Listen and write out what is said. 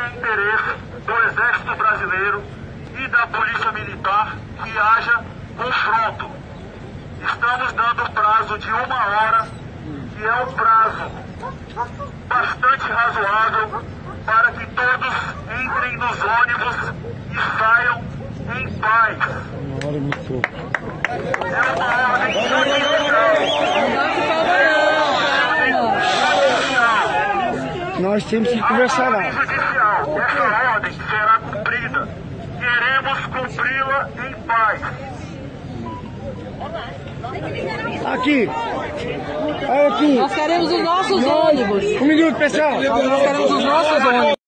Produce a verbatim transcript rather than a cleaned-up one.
é interesse do Exército Brasileiro e da Polícia Militar que haja confronto. Estamos dando prazo de uma hora, que é um prazo bastante razoável para que todos entrem nos ônibus e saiam em paz. Uma hora muito pouco. É uma ordem judicial. Nós temos que conversar lá. Judicial. Essa ordem será cumprida. Queremos cumpri-la em paz. Aqui. Olha aqui. Nós queremos os nossos ônibus. Um minuto, pessoal. Nós queremos os nossos ônibus.